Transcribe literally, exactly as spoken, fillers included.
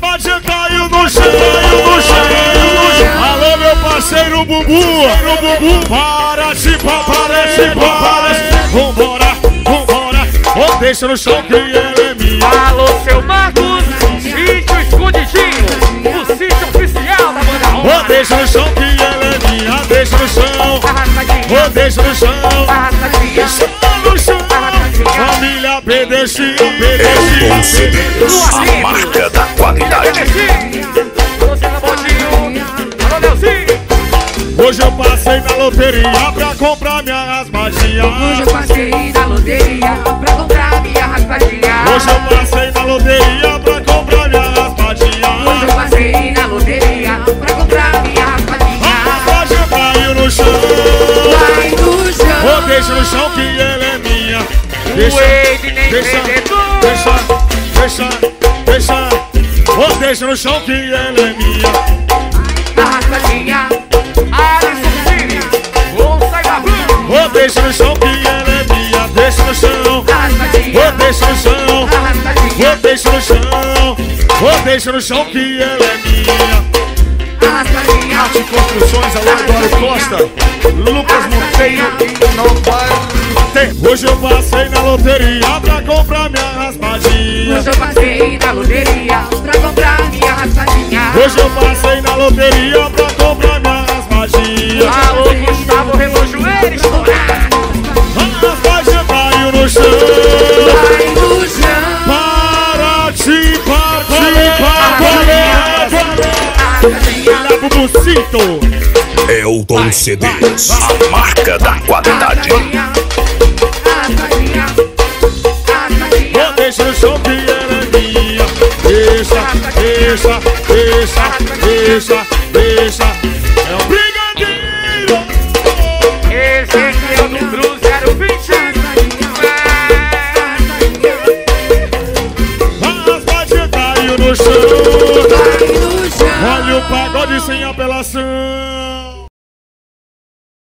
raspadinha caiu no chão, no chão. Alô, meu parceiro Bubu, no Bubu. Para de pá, para de pá, para de. Vambora, vambora. Oh, deixa no chão que ela é minha. Alô, seu Marcos, sítio escondidinho, o sítio oficial da banda Roma. Oh, deixa no chão que ela é minha. Deixa no chão. Oh, deixa no chão. Deixa no chão. Família P D X, Elton C Ds, a marca da qualidade. Hoje eu passei na loteria pra comprar minha raspadinha. Hoje eu passei na loteria pra comprar minha raspadinha. Hoje eu passei na loteria pra comprar minha raspadinha. Hoje eu passei na loteria pra comprar minha raspadinha. A raspadinha caiu no chão. Vai no chão. Oh, deixa no chão que ela é minha. Deixa, deixa, deixa, deixa, deixa. Oh, deixa no chão que ela é minha. A raspadinha. Alisson Pires, ouça e babando. Oh, deixa no chão que ela é minha. Deixa no chão. A raspadinha. Oh, deixa no chão. A raspadinha. Oh, deixa no chão. Oh, deixa no chão que ela é minha. A raspadinha. Arte Construções, alô, Eduardo Costa, Lucas Monteiro e não vai ter. Hoje eu passei na loteria pra comprar minha raspadinha. Hoje eu passei na loteria pra comprar minha raspadinha. Hoje eu passei na loteria pra comprar minha raspadinha. Alô, Gustavo Relojoeiro, estourado. A raspadinha caiu no chão. Vai no chão. Para de participar, valeu, Bubucito. Elton C Ds, a marca da qualidade. Oh, deixa no chão que ela é minha. Deixa, deixa, deixa, deixa, deixa. É um brigadeiro. Esse aqui é o do Cruzeiro vinte. A raspadinha caiu no chão. Olha o pagode sem apelação.